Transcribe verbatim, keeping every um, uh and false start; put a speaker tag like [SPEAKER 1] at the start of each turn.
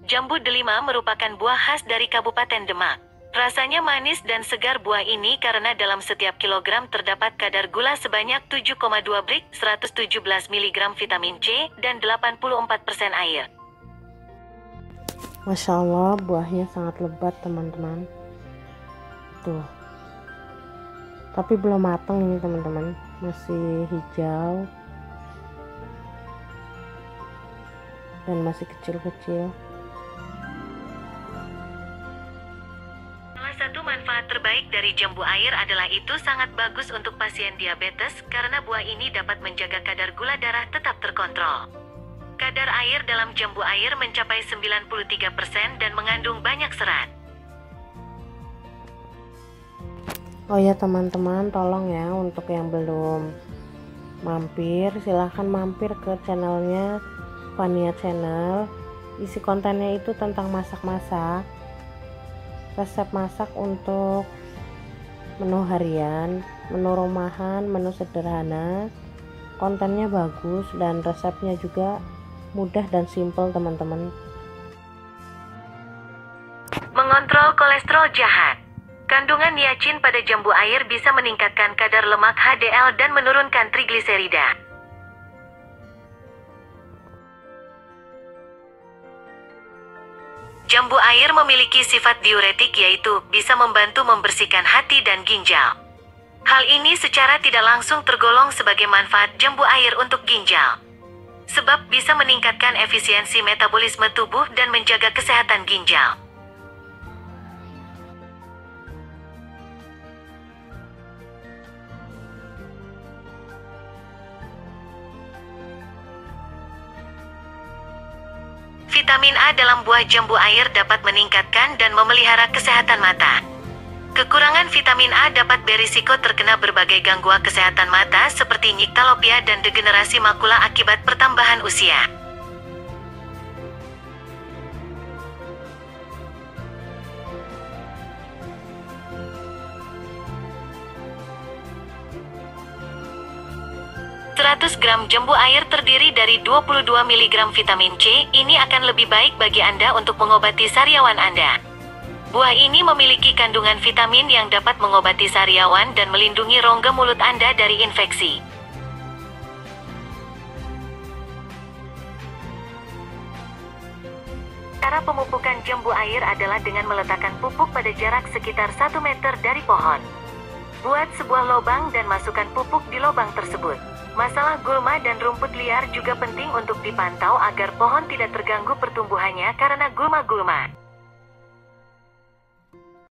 [SPEAKER 1] Jambu delima merupakan buah khas dari Kabupaten Demak. Rasanya manis dan segar buah ini karena dalam setiap kilogram terdapat kadar gula sebanyak tujuh koma dua brik, seratus tujuh belas miligram vitamin C, dan delapan puluh empat persen air.
[SPEAKER 2] Masya Allah, buahnya sangat lebat teman-teman. Tuh. Tapi belum matang ini teman-teman, masih hijau dan masih kecil-kecil.
[SPEAKER 1] Salah satu manfaat terbaik dari jambu air adalah itu sangat bagus untuk pasien diabetes karena buah ini dapat menjaga kadar gula darah tetap terkontrol. Kadar air dalam jambu air mencapai sembilan puluh tiga persen dan mengandung banyak serat.
[SPEAKER 2] Oh ya teman-teman, tolong ya untuk yang belum mampir, silahkan mampir ke channelnya Fania Channel. Isi kontennya itu tentang masak-masak, resep masak untuk menu harian, menu rumahan, menu sederhana. Kontennya bagus dan resepnya juga mudah dan simpel teman-teman.
[SPEAKER 1] Mengontrol kolesterol jahat. Kandungan niacin pada jambu air bisa meningkatkan kadar lemak H D L dan menurunkan trigliserida. Jambu air memiliki sifat diuretik, yaitu bisa membantu membersihkan hati dan ginjal. Hal ini secara tidak langsung tergolong sebagai manfaat jambu air untuk ginjal. Sebab bisa meningkatkan efisiensi metabolisme tubuh dan menjaga kesehatan ginjal. Vitamin A dalam buah jambu air dapat meningkatkan dan memelihara kesehatan mata. Kekurangan vitamin A dapat berisiko terkena berbagai gangguan kesehatan mata seperti nyctalopia dan degenerasi makula akibat pertambahan usia. seratus gram jambu air terdiri dari dua puluh dua miligram vitamin C. Ini akan lebih baik bagi Anda untuk mengobati sariawan Anda. Buah ini memiliki kandungan vitamin yang dapat mengobati sariawan dan melindungi rongga mulut Anda dari infeksi. Cara pemupukan jambu air adalah dengan meletakkan pupuk pada jarak sekitar satu meter dari pohon. Buat sebuah lubang dan masukkan pupuk di lubang tersebut. Masalah gulma dan rumput liar juga penting untuk dipantau agar pohon tidak terganggu pertumbuhannya karena gulma-gulma.